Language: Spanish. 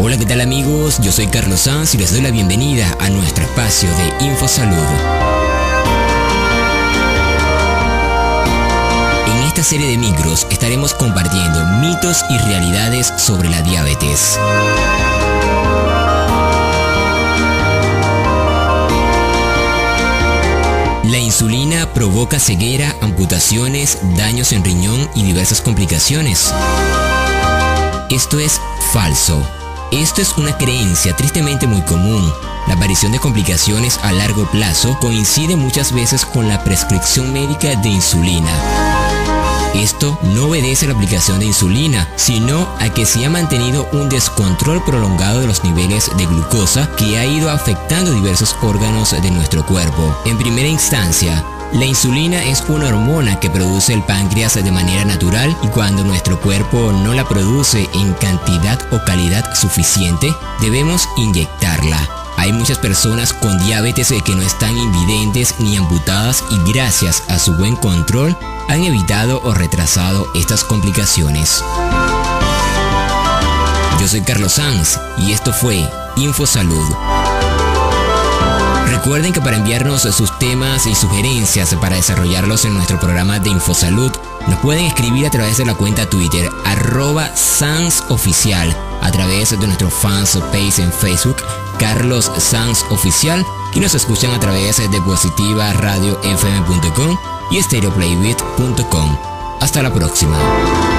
Hola, ¿qué tal amigos? Yo soy Carlos Sanz y les doy la bienvenida a nuestro espacio de InfoSalud. En esta serie de micros estaremos compartiendo mitos y realidades sobre la diabetes. La insulina provoca ceguera, amputaciones, daños en riñón y diversas complicaciones. Esto es falso. Esto es una creencia tristemente muy común. La aparición de complicaciones a largo plazo coincide muchas veces con la prescripción médica de insulina. Esto no obedece a la aplicación de insulina, sino a que se ha mantenido un descontrol prolongado de los niveles de glucosa que ha ido afectando diversos órganos de nuestro cuerpo. En primera instancia, la insulina es una hormona que produce el páncreas de manera natural y cuando nuestro cuerpo no la produce en cantidad o calidad suficiente, debemos inyectarla. Hay muchas personas con diabetes que no están invidentes ni amputadas y gracias a su buen control han evitado o retrasado estas complicaciones. Yo soy Carlos Sanz y esto fue InfoSalud. Recuerden que para enviarnos sus temas y sugerencias para desarrollarlos en nuestro programa de InfoSalud, nos pueden escribir a través de la cuenta Twitter @SanzOficial, a través de nuestro fanpage en Facebook Carlos Sanz Oficial, y nos escuchan a través de positivaradiofm.com y stereoplaybit.com. Hasta la próxima.